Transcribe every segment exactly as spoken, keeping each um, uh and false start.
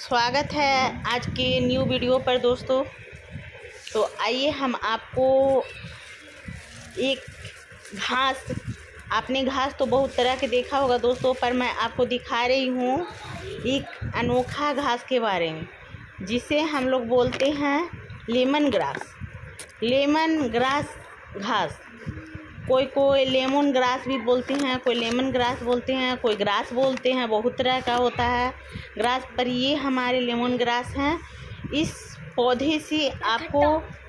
स्वागत है आज के न्यू वीडियो पर दोस्तों। तो आइए हम आपको एक घास, आपने घास तो बहुत तरह के देखा होगा दोस्तों, पर मैं आपको दिखा रही हूँ एक अनोखा घास के बारे में, जिसे हम लोग बोलते हैं लेमन ग्रास। लेमन ग्रास घास, कोई कोई लेमन ग्रास भी बोलते हैं, कोई लेमन ग्रास बोलते हैं, कोई ग्रास बोलते हैं, बहुत तरह का होता है ग्रास, पर ये हमारे लेमन ग्रास हैं। इस पौधे से आपको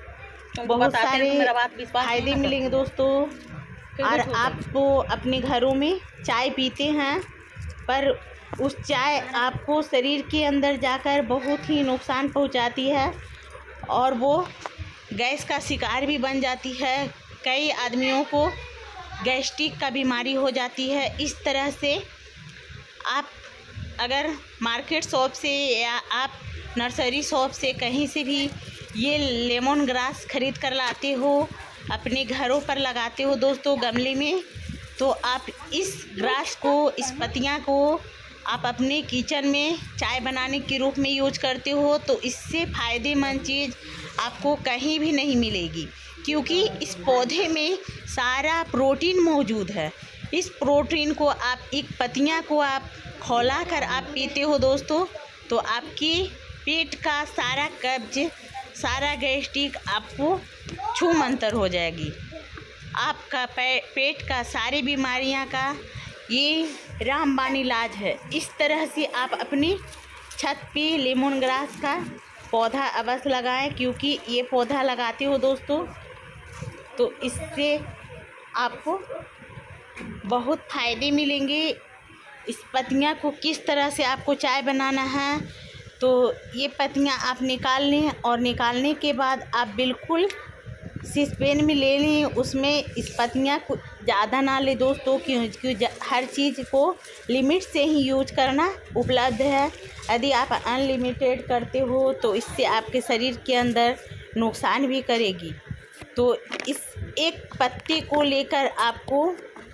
बहुत सारे फायदे मिलेंगे दोस्तों। और आप तो अपने घरों में चाय पीते हैं, पर उस चाय आपको शरीर के अंदर जाकर बहुत ही नुकसान पहुंचाती है और वो गैस का शिकार भी बन जाती है। कई आदमियों को गैस्ट्रिक का बीमारी हो जाती है। इस तरह से आप अगर मार्केट शॉप से या आप नर्सरी शॉप से कहीं से भी ये लेमन ग्रास खरीद कर लाते हो, अपने घरों पर लगाते हो दोस्तों गमले में, तो आप इस ग्रास को, इस पत्तियां को आप अपने किचन में चाय बनाने के रूप में यूज करते हो, तो इससे फ़ायदेमंद चीज़ आपको कहीं भी नहीं मिलेगी, क्योंकि इस पौधे में सारा प्रोटीन मौजूद है। इस प्रोटीन को आप, एक पत्तियां को आप खौला कर आप पीते हो दोस्तों, तो आपके पेट का सारा कब्ज, सारा गैस्ट्रिक आपको छूमंतर हो जाएगी। आपका पे, पेट का सारी बीमारियां का ये रामबाण इलाज है। इस तरह से आप अपनी छत पे लेमन ग्रास का पौधा अवश्य लगाएं, क्योंकि ये पौधा लगाते हो दोस्तों तो इससे आपको बहुत फ़ायदे मिलेंगे। इस पत्तियां को किस तरह से आपको चाय बनाना है, तो ये पत्तियां आप निकाल लें और निकालने के बाद आप बिल्कुल सिसपेन में ले लें। उसमें इस पत्तियां को ज़्यादा ना ले दोस्तों, क्योंकि हर चीज़ को लिमिट से ही यूज करना उपलब्ध है। यदि आप अनलिमिटेड करते हो तो इससे आपके शरीर के अंदर नुकसान भी करेगी। तो इस एक पत्ते को लेकर आपको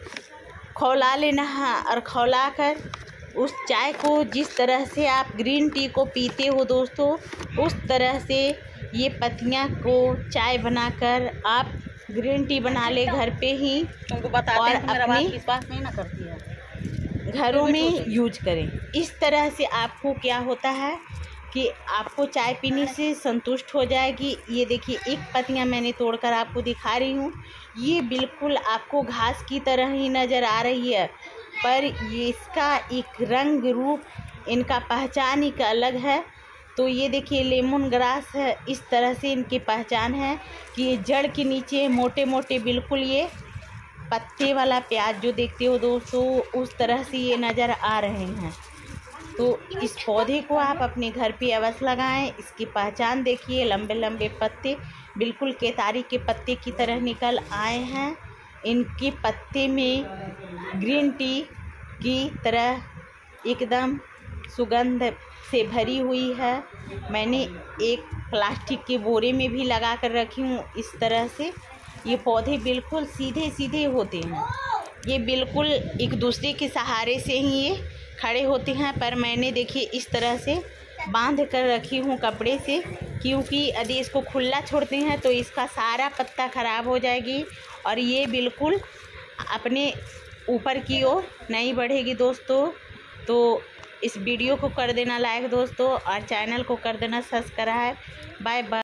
खौला लेना है और खौला कर उस चाय को, जिस तरह से आप ग्रीन टी को पीते हो दोस्तों, उस तरह से ये पत्तियां को चाय बनाकर आप ग्रीन टी बना ले घर पे ही, तुमको बताते और हैं तो मेरा बात अपने विश्वास नहीं ना करती है, घरों में यूज करें। इस तरह से आपको क्या होता है कि आपको चाय पीने से संतुष्ट हो जाएगी। ये देखिए, एक पत्तियां मैंने तोड़कर आपको दिखा रही हूँ। ये बिल्कुल आपको घास की तरह ही नज़र आ रही है, पर ये इसका एक रंग रूप, इनका पहचान एक अलग है। तो ये देखिए लेमन ग्रास है, इस तरह से इनकी पहचान है कि ये जड़ के नीचे मोटे मोटे बिल्कुल ये पत्ते वाला प्याज जो देखते हो दोस्तों, उस तरह से ये नज़र आ रहे हैं। तो इस पौधे को आप अपने घर पे अवश्य लगाएं। इसकी पहचान देखिए, लंबे लंबे पत्ते बिल्कुल केतारी के पत्ते की तरह निकल आए हैं। इनके पत्ते में ग्रीन टी की तरह एकदम सुगंध से भरी हुई है। मैंने एक प्लास्टिक के बोरे में भी लगा कर रखी हूँ। इस तरह से ये पौधे बिल्कुल सीधे सीधे होते हैं, ये बिल्कुल एक दूसरे के सहारे से ही ये खड़े होते हैं। पर मैंने देखिए इस तरह से बांध कर रखी हूँ कपड़े से, क्योंकि यदि इसको खुला छोड़ते हैं तो इसका सारा पत्ता ख़राब हो जाएगी और ये बिल्कुल अपने ऊपर की ओर नहीं बढ़ेगी दोस्तों। तो इस वीडियो को कर देना लाइक दोस्तों, और चैनल को कर देना सब्सक्राइब। Bye bye.